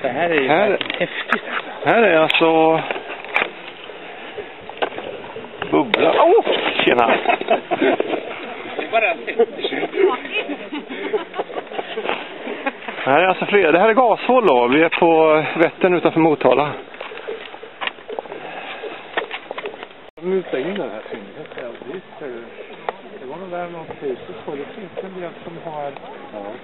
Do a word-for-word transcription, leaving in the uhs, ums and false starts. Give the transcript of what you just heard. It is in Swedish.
Det här är ju här, häftigt. Här är alltså bubbla. Åh, oh, tjena. Det är bara Här är alltså fler. Det här är gashål då. Vi är på Vättern utanför Motala. Muta in den här fyndigheten. Det var nog där någon fysisk. Det finns en del som har... Ja.